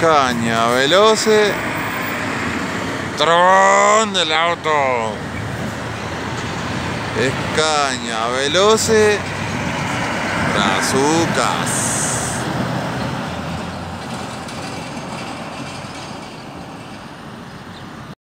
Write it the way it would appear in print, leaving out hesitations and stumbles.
Caña veloce. Tron del auto. Es caña veloce. Brazucas.